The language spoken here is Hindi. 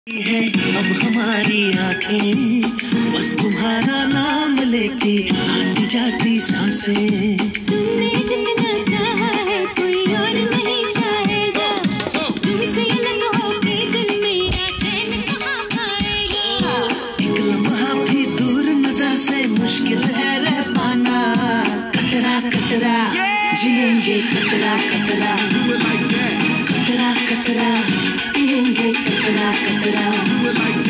है अब हमारी आंखें बस तुम्हारा नाम लेके आती जाती सांसें। तुमने जितना चाहा है कोई और नहीं चाहेगा, तुमसे अलग होके दिल मेरा चैन कहाँ पाएगा। एक लम्हा भी दूर नजर से मुश्किल है रह पाना, कतरा कतरा जिएंगे कतरा कतरा, कतरा कतरा पिएंगे कतरा कतरा।